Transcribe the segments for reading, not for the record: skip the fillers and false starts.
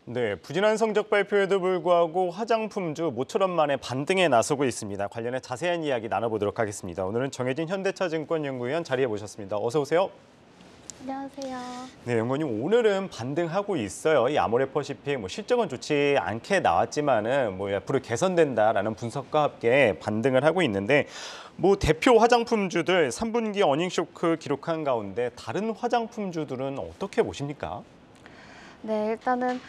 네, 부진한 성적 발표에도 불구하고 화장품주 모처럼 만에 반등에 나서고 있습니다. 관련해 자세한 이야기 나눠보도록 하겠습니다. 오늘은 정혜진 현대차증권 연구위원 자리에 모셨습니다. 어서 오세요. 안녕하세요. 네, 연구원님 오늘은 반등하고 있어요. 이 아모레퍼시픽 실적은 좋지 않게 나왔지만은 앞으로 개선된다라는 분석과 함께 반등을 하고 있는데 대표 화장품주들 3분기 어닝 쇼크 기록한 가운데 다른 화장품주들은 어떻게 보십니까? 네, 일단은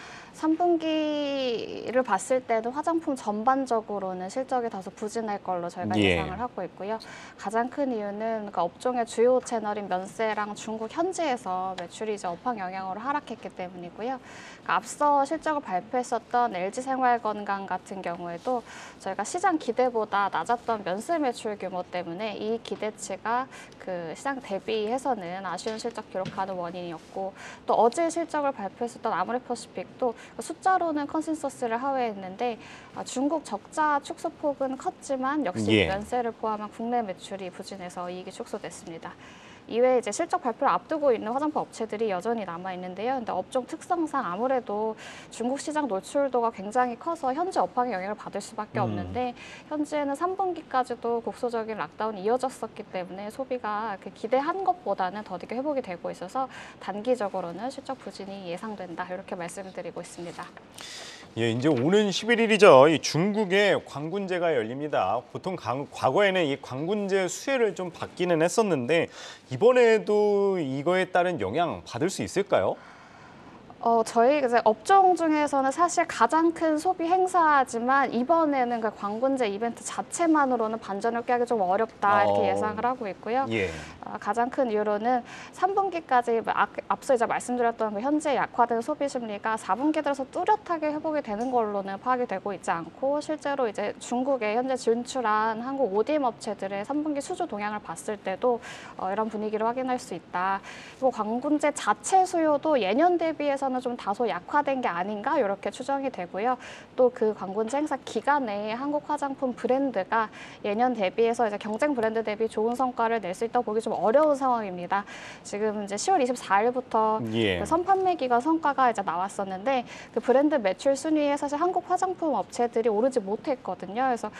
3분기를 봤을 때도 화장품 전반적으로는 실적이 다소 부진할 걸로 저희가 예상을 하고 있고요. 가장 큰 이유는 그러니까 업종의 주요 채널인 면세랑 중국 현지에서 매출이 이제 업황 영향으로 하락했기 때문이고요. 그러니까 앞서 실적을 발표했었던 LG생활건강 같은 경우에도 저희가 시장 기대보다 낮았던 면세 매출 규모 때문에 이 기대치가 그 시장 대비해서는 아쉬운 실적 기록하는 원인이었고, 또 어제 실적을 발표했었던 아모레퍼시픽도 숫자로는 컨센서스를 하회했는데 중국 적자 축소폭은 컸지만 역시 면세를 포함한 국내 매출이 부진해서 이익이 축소됐습니다. 이외에 이제 실적 발표를 앞두고 있는 화장품 업체들이 여전히 남아 있는데요. 근데 업종 특성상 아무래도 중국 시장 노출도가 굉장히 커서 현지 업황에 영향을 받을 수밖에 없는데, 현지에는 3분기까지도 국소적인 락다운이 이어졌었기 때문에 소비가 그 기대한 것보다는 더디게 회복이 되고 있어서 단기적으로는 실적 부진이 예상된다, 이렇게 말씀드리고 있습니다. 예, 이제 오는 11일이죠. 이 중국에 관군제가 열립니다. 보통 과거에는 이 관군제 수혜를 좀 받기는 했었는데 이번에도 이거에 따른 영향 받을 수 있을까요? 저희 이제 업종 중에서는 사실 가장 큰 소비 행사지만 이번에는 그 관군제 이벤트 자체만으로는 반전을 깨기 좀 어렵다, 이렇게 예상을 하고 있고요. 가장 큰 이유로는 3분기까지 앞서 이제 말씀드렸던 그 현재 약화된 소비 심리가 4분기 들어서 뚜렷하게 회복이 되는 걸로는 파악이 되고 있지 않고, 실제로 이제 중국에 현재 진출한 한국 ODM 업체들의 3분기 수주 동향을 봤을 때도 이런 분위기를 확인할 수 있다. 그리고 관군제 자체 수요도 예년 대비해서 좀 다소 약화된 게 아닌가, 이렇게 추정이 되고요. 또 그 관군제 행사 기간에 한국 화장품 브랜드가 예년 대비해서 이제 경쟁 브랜드 대비 좋은 성과를 낼 수 있다고 보기 좀 어려운 상황입니다. 지금 이제 10월 24일부터 그 선판매 기간 성과가 이제 나왔었는데 그 브랜드 매출 순위에 사실 한국 화장품 업체들이 오르지 못했거든요. 그래서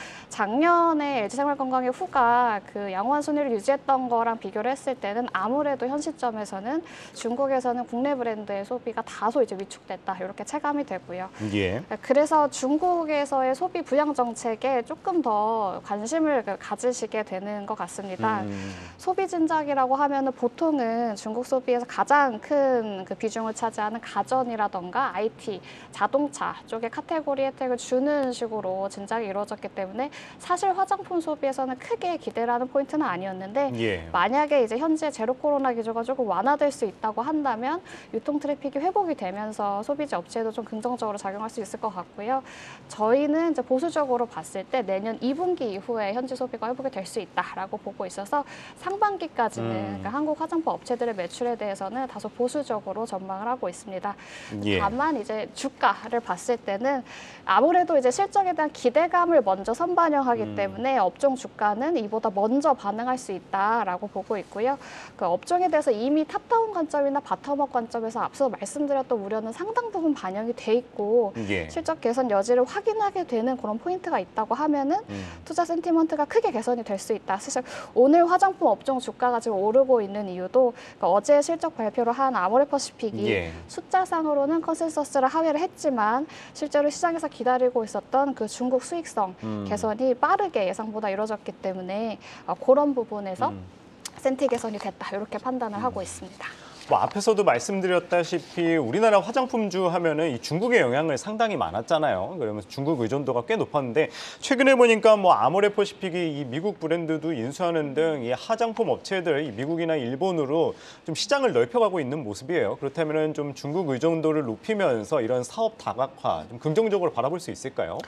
작년에 LG생활건강의 후가 그 양호한 순위를 유지했던 거랑 비교를 했을 때는 아무래도 현 시점에서는 중국에서는 국내 브랜드의 소비가 다소 이제 위축됐다, 이렇게 체감이 되고요. 그래서 중국에서의 소비 부양 정책에 조금 더 관심을 가지시게 되는 것 같습니다. 소비 진작이라고 하면은 보통은 중국 소비에서 가장 큰 그 비중을 차지하는 가전이라던가 IT, 자동차 쪽에 카테고리 혜택을 주는 식으로 진작이 이루어졌기 때문에 사실 화장품 소비에서는 크게 기대를 하는 포인트는 아니었는데, 만약에 이제 현재 제로 코로나 기조가 조금 완화될 수 있다고 한다면 유통 트래픽이 회복이 되면서 소비자 업체도 좀 긍정적으로 작용할 수 있을 것 같고요. 저희는 이제 보수적으로 봤을 때 내년 2분기 이후에 현지 소비가 회복이 될 수 있다라고 보고 있어서 상반기까지는 그러니까 한국 화장품 업체들의 매출에 대해서는 다소 보수적으로 전망을 하고 있습니다. 다만 이제 주가를 봤을 때는 아무래도 이제 실적에 대한 기대감을 먼저 선반영하기 때문에 업종 주가는 이보다 먼저 반응할 수 있다라고 보고 있고요. 그 업종에 대해서 이미 탑다운 관점이나 바텀업 관점에서 앞서 말씀드렸던 우려는 상당 부분 반영이 돼 있고 실적 개선 여지를 확인하게 되는 그런 포인트가 있다고 하면은 투자 센티먼트가 크게 개선이 될 수 있다. 사실 오늘 화장품 업종 주가가 지금 오르고 있는 이유도 그러니까 어제 실적 발표를 한 아모레퍼시픽이 숫자상으로는 컨센서스를 하회를 했지만 실제로 시장에서 기다리고 있었던 그 중국 수익성 개선이 빠르게 예상보다 이루어졌기 때문에 그런 부분에서 센티 개선이 됐다, 이렇게 판단을 하고 있습니다. 앞에서도 말씀드렸다시피 우리나라 화장품주 하면은 이 중국의 영향을 상당히 많았잖아요. 그러면서 중국 의존도가 꽤 높았는데 최근에 보니까 아모레퍼시픽이 이 미국 브랜드도 인수하는 등 이 화장품 업체들 이 미국이나 일본으로 좀 시장을 넓혀가고 있는 모습이에요. 그렇다면은 좀 중국 의존도를 높이면서 이런 사업 다각화 좀 긍정적으로 바라볼 수 있을까요?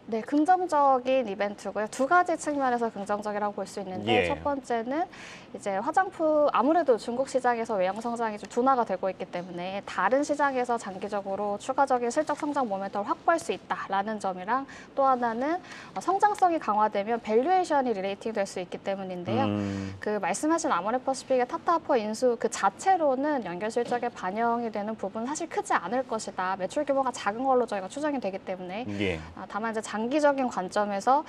네, 긍정적인 이벤트고요. 두 가지 측면에서 긍정적이라고 볼 수 있는데 예. 첫 번째는 이제 화장품 아무래도 중국 시장에서 외형 성장이 좀 둔화가 되고 있기 때문에 다른 시장에서 장기적으로 추가적인 실적 성장 모멘텀을 확보할 수 있다라는 점이랑 또 하나는 성장성이 강화되면 밸류에이션이 리레이팅 될 수 있기 때문인데요. 그 말씀하신 아모레퍼시픽의 타타아퍼 인수 그 자체로는 연결 실적에 반영이 되는 부분은 사실 크지 않을 것이다. 매출 규모가 작은 걸로 저희가 추정이 되기 때문에 예. 다만 이제 장기적인 관점에서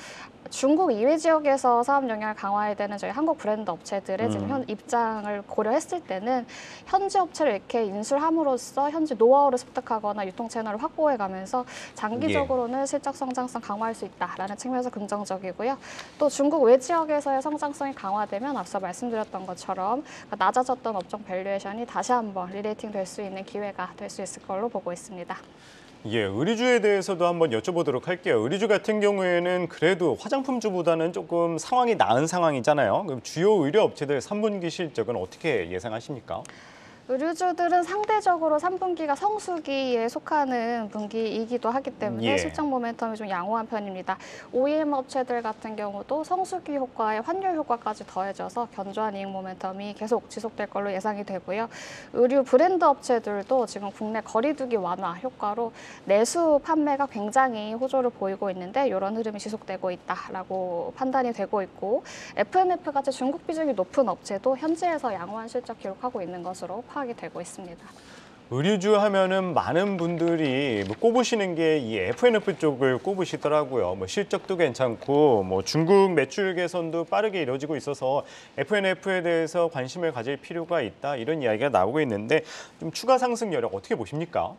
중국 이외 지역에서 사업 영향을 강화해야 되는 저희 한국 브랜드 업체들의 지금 현 입장을 고려했을 때는 현지 업체를 이렇게 인수를 함으로써 현지 노하우를 습득하거나 유통 채널을 확보해가면서 장기적으로는 실적 성장성 강화할 수 있다라는 측면에서 긍정적이고요. 또 중국 외 지역에서의 성장성이 강화되면 앞서 말씀드렸던 것처럼 낮아졌던 업종 밸류에이션이 다시 한번 리레이팅 될 수 있는 기회가 될 수 있을 걸로 보고 있습니다. 예, 의류주에 대해서도 한번 여쭤보도록 할게요. 의류주 같은 경우에는 그래도 화장품주보다는 조금 상황이 나은 상황이잖아요. 그럼 주요 의류 업체들 3분기 실적은 어떻게 예상하십니까? 의류주들은 상대적으로 3분기가 성수기에 속하는 분기이기도 하기 때문에 예. 실적 모멘텀이 좀 양호한 편입니다. OEM 업체들 같은 경우도 성수기 효과에 환율 효과까지 더해져서 견조한 이익 모멘텀이 계속 지속될 걸로 예상이 되고요. 의류 브랜드 업체들도 지금 국내 거리두기 완화 효과로 내수 판매가 굉장히 호조를 보이고 있는데 이런 흐름이 지속되고 있다라고 판단이 되고 있고 F&F 같이 중국 비중이 높은 업체도 현지에서 양호한 실적 기록하고 있는 것으로 파악이 되고 있습니다. 의류주 하면은 많은 분들이 뭐 꼽으시는 게 이 F&F 쪽을 꼽으시더라고요. 뭐 실적도 괜찮고 뭐 중국 매출 개선도 빠르게 이루어지고 있어서 F&F에 대해서 관심을 가질 필요가 있다 이런 이야기가 나오고 있는데 좀 추가 상승 여력 어떻게 보십니까?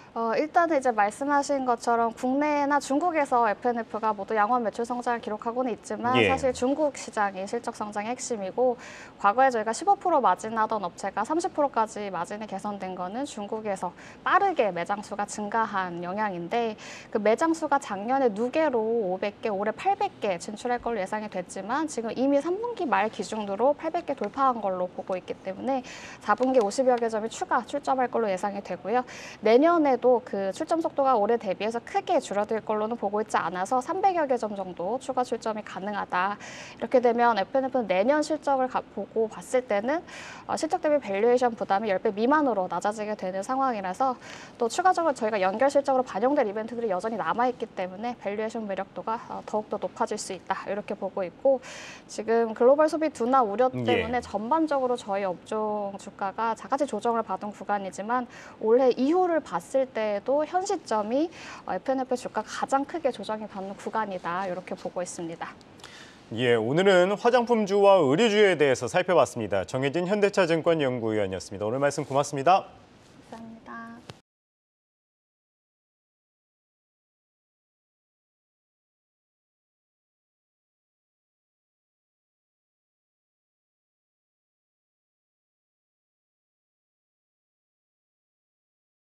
일단은 이제 말씀하신 것처럼 국내나 중국에서 F&F가 모두 양호한 매출 성장을 기록하고는 있지만 예. 사실 중국 시장이 실적 성장의 핵심이고 과거에 저희가 15% 마진하던 업체가 30%까지 마진이 개선된 거는 중국에서 빠르게 매장 수가 증가한 영향인데 그 매장 수가 작년에 누계로 500개, 올해 800개 진출할 걸로 예상이 됐지만 지금 이미 3분기 말 기준으로 800개 돌파한 걸로 보고 있기 때문에 4분기 50여 개 점이 추가 출점할 걸로 예상이 되고요. 내년에도 그 출점 속도가 올해 대비해서 크게 줄어들 걸로는 보고 있지 않아서 300여 개 점 정도 추가 출점이 가능하다. 이렇게 되면 F&F는 내년 실적을 보고 봤을 때는 실적 대비 밸류에이션 부담이 10배 미만으로 낮아지게 되는 상황이라서 또 추가적으로 저희가 연결 실적으로 반영될 이벤트들이 여전히 남아있기 때문에 밸류에이션 매력도가 더욱더 높아질 수 있다. 이렇게 보고 있고 지금 글로벌 소비 둔화 우려 때문에 전반적으로 저희 업종 주가가 작아지 조정을 받은 구간이지만 올해 이후를 봤을 때도 현 시점이 F&F 주가가 가장 크게 조정이 받는 구간이다. 이렇게 보고 있습니다. 예, 오늘은 화장품주와 의류주에 대해서 살펴봤습니다. 정혜진 현대차증권 연구위원이었습니다. 오늘 말씀 고맙습니다.